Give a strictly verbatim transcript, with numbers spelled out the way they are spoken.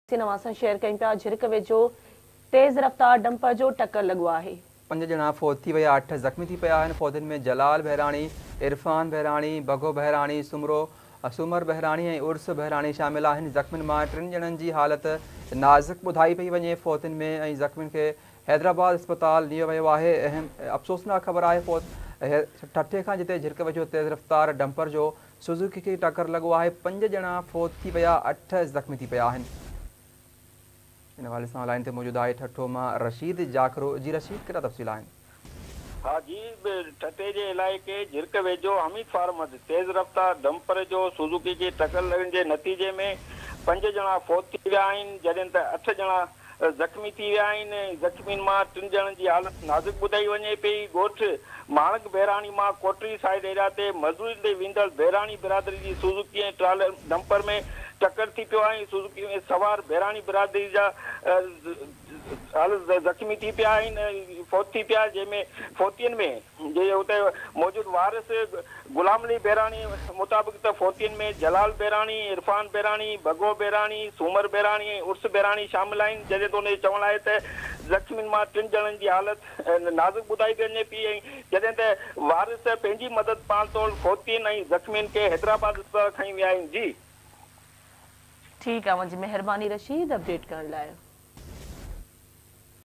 नवां शेयर कयूं पिया झिरक वेझो तेज़ रफ़्तार डंपर जो टक्कर लॻो आहे। पंज ॼणा फौत थी विया, अठ ज़ख़्मी थी पिया आहिनि। फौतनि में जलाल बहराणी, इरफान बहराणी, बगो बहराणी, सुमरो सुमर बहराणी ऐं उर्स बहराणी शामिल आहिनि। ज़ख़्मियुनि मां टिनि ॼणनि जी हालत नाज़ुक ॿुधाई पई वञे। फौतनि में ऐं ज़ख़्मियुनि खे हैदराबाद अस्पताल लियो वियो आहे। अहम अफ़सोसनाक ख़बर आहे फौत ठठे खां जिते झिरक वेझो तेज़ रफ़्तार डंपर जो सुज़ुकी खे टक्कर लॻो आहे। पंज ॼणा फौत थी विया, अठ ज़ख़्मी थी पिया आहिनि। इन हवाले सां लाइन ते मौजूदु आहे ठठो मां रशीद जाखरो। जी रशीद, कहिड़ा तफ़सील आहिनि? हाँ जी, ठटे जे इलाइक़े झिरक वेझो हमीद फार्म तेज़ रफ़्तार डंपर जो सुजुकी खे टक्कर लॻण जे नतीजे में पंज ॼणा फौत थी विया आहिनि, जॾहिं त अठ ॼणा ज़ख़्मी थी विया आहिनि। ज़ख़्मियुनि मां टिनि ॼणनि जी हालत नाज़ुक ॿुधाई वञे पई। ॻोठ माणक बहराणी मां कोटरी साइड एरिया ते मज़दूरी ते वेंदड़ बहराणी बिरादरी जी सुजुकी ऐं ट्रालर डंपर में टक्कर थी पियो आहे। सुजुकी में सवार बहराणी बिरादरी जा ज़ख़्मी थी पिया आहिनि, फौत थी पिया, जंहिंमें फौतियुनि में जे हुते मौजूदु वारिस गुलाम अली बहराणी मुताबिक़ त फौतियुनि में जलाल बहराणी, इरफान बहराणी, बगो बहराणी, सूमर बहराणी ऐं उर्स बहराणी शामिल आहिनि। जॾहिं त उन चवणु आहे त ज़ख़्मियुनि मां टिनि ॼणनि जी हालत नाज़ुक ॿुधाई वञे पई, ऐं जॾहिं त वारिस पंहिंजी मदद पाल तौर फौतियुनि ऐं ज़ख़्मियुनि खे हैदराबाद अस्पताल खणी विया आहिनि। जी ठीकु आहे, मुंहिंजी महिरबानी रशीद अपडेट करण लाइ।